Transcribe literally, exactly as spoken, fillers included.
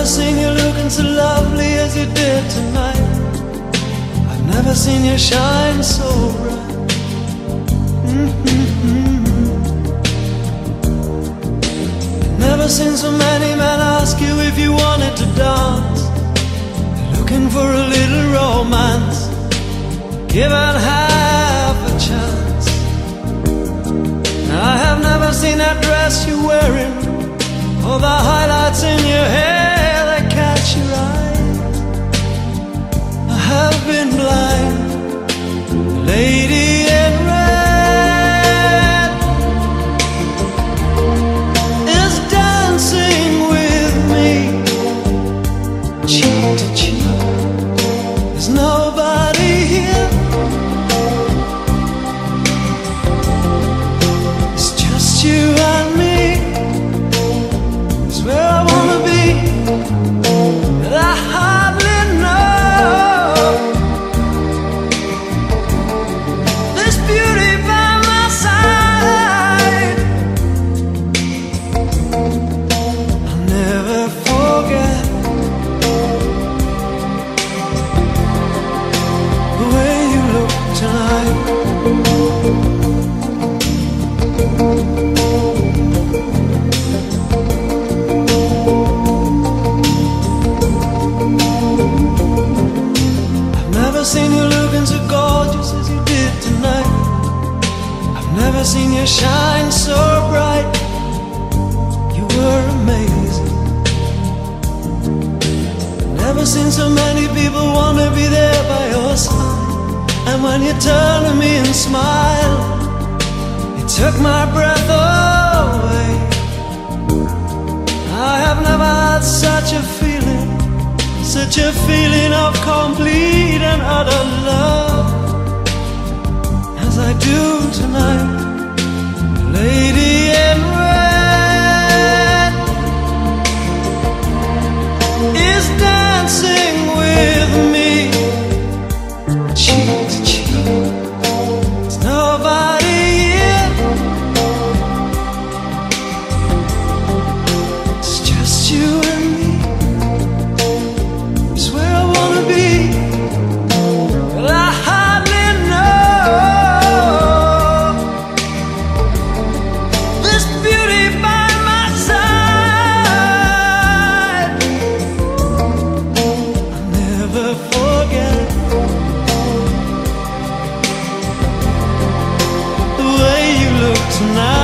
never seen you looking so lovely as you did tonight. I've never seen you shine so bright. Mm-hmm. Never seen so many men ask you if you wanted to dance. They're looking for a little romance, given half a chance. I have never seen that dress you're wearing, or the highlights in your hair that catch your eye. I have been blind. The lady in red is dancing with me, cheek to cheek. There's nobody here. It's just you and me. It's where I wanna be, but I hardly know this beauty by my side. I'll never forget the way you look tonight. I've never seen you looking so gorgeous as you did tonight. I've never seen you shine so bright. You were amazing. Never seen so many people wanna be there by your side. And when you turn to me and smile, it took my breath away. I have never had such a feeling, such a feeling of complete and utter love as I do tonight. The lady in red is dancing with me, cheek to cheek. There's nobody here. It's just you and me. It's where I wanna be, but I hardly know this beauty by my side. I'll never forget the way you look tonight.